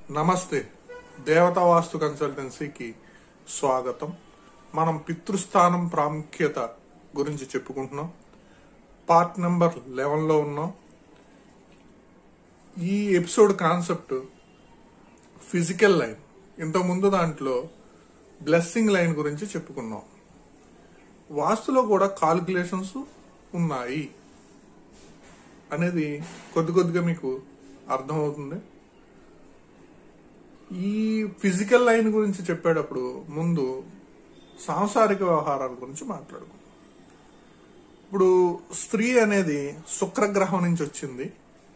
నమస్తే. దేవతా వాస్తు కన్సల్టెన్సీకి స్వాగతం. మనం పితృస్థానం ప్రాముఖ్యత గురించి చెప్పుకుంటున్నాం. పార్ట్ నెంబర్ 11లో ఉన్నాం. ఈ ఎపిసోడ్ కాన్సెప్ట్ ఫిజికల్ లైన్. ఇంతకుముందు దాంట్లో బ్లెస్సింగ్ లైన్ గురించి చెప్పుకున్నాం. వాస్తులో కూడా కాలిక్యులేషన్స్ ఉన్నాయి అనేది కొద్దిగా మీకు అర్థమవుతుంది. ఈ ఫిజికల్ లైన్ గురించి చెప్పేటప్పుడు ముందు సాంసారిక వ్యవహారాల గురించి మాట్లాడుకుందాం. ఇప్పుడు స్త్రీ అనేది శుక్రగ్రహం నుంచి వచ్చింది,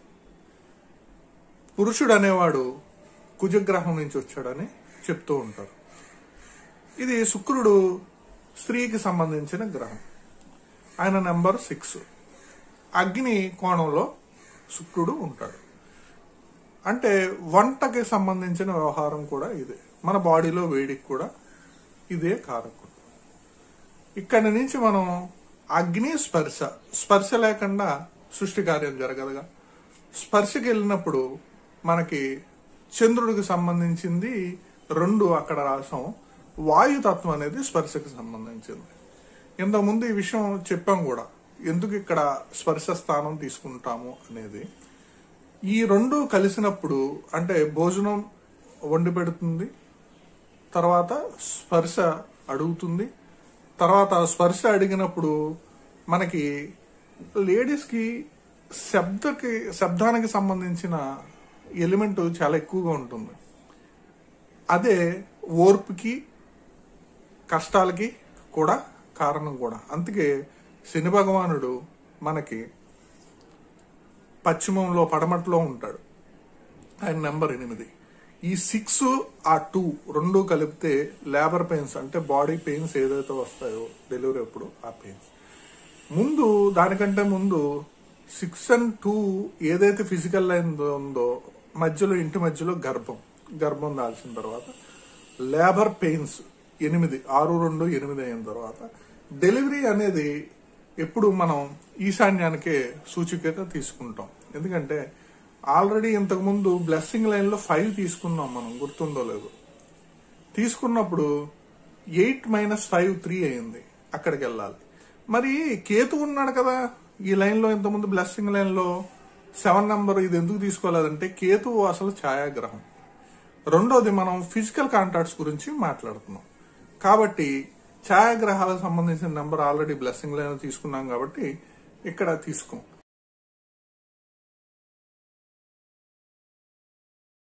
పురుషుడు అనేవాడు కుజగ్రహం నుంచి వచ్చాడని చెప్తూ ఉంటారు. ఇది శుక్రుడు స్త్రీకి సంబంధించిన గ్రహం. ఆయన నెంబర్ 6. అగ్ని కోణంలో శుక్రుడు ఉంటాడు. అంటే వంటకి సంబంధించిన వ్యవహారం కూడా ఇదే. మన బాడీలో వేడికి కూడా ఇదే కారకుడు. ఇక్కడి నుంచి మనం అగ్ని స్పర్శ లేకుండా సృష్టి కార్యం జరగదుగా. స్పర్శకి వెళ్ళినప్పుడు మనకి చంద్రుడికి సంబంధించింది 2 అక్కడ రాసాం. వాయుతత్వం అనేది స్పర్శకి సంబంధించింది. ఇంతకుముందు ఈ విషయం చెప్పాం కూడా, ఎందుకు ఇక్కడ స్పర్శ స్థానం తీసుకుంటాము అనేది. ఈ 2 కలిసినప్పుడు అంటే భోజనం వండి పెడుతుంది, తర్వాత స్పర్శ అడుగుతుంది. తర్వాత స్పర్శ అడిగినప్పుడు మనకి లేడీస్కి శబ్దానికి సంబంధించిన ఎలిమెంట్ చాలా ఎక్కువగా ఉంటుంది. అదే ఓర్పుకి కష్టాలకి కూడా కారణం కూడా. అందుకే శని భగవానుడు మనకి పశ్చిమంలో పడమట్లో ఉంటాడు. ఆయన నెంబర్ 8. ఈ 6 ఆ 2 కలిపితే లేబర్ పెయిన్స్ అంటే బాడీ పెయిన్స్ ఏదైతే వస్తాయో డెలివరీ అప్పుడు ఆ పెయిన్స్. దానికంటే ముందు 6 and 2 ఏదైతే ఫిజికల్ లైన్ ఉందో మధ్యలో ఇంటి మధ్యలో గర్భం దాల్చిన తర్వాత లేబర్ పెయిన్స్ 8, 6, 2, 8 అయిన తర్వాత డెలివరీ అనేది ఎప్పుడు మనం ఈశాన్యానికే సూచికగా తీసుకుంటాం. ఎందుకంటే ఆల్రెడీ ఇంతకుముందు బ్లెస్సింగ్ లైన్ లో 5 తీసుకున్నాం మనం, గుర్తుందో లేదో. తీసుకున్నప్పుడు 8 - 5 3 అయింది. అక్కడికి వెళ్ళాలి. మరి కేతు ఉన్నాడు కదా ఈ లైన్ లో. ఇంతకుముందు బ్లెస్సింగ్ లైన్ లో 7 నెంబర్ ఇది ఎందుకు తీసుకోలేదంటే కేతువు అసలు ఛాయాగ్రహం. రెండోది మనం ఫిజికల్ కాంటాక్ట్స్ గురించి మాట్లాడుతున్నాం కాబట్టి ఛాయాగ్రహాలకు సంబంధించిన నెంబర్ ఆల్రెడీ బ్లెస్సింగ్ లైన్ తీసుకున్నాం కాబట్టి ఇక్కడ తీసుకోం.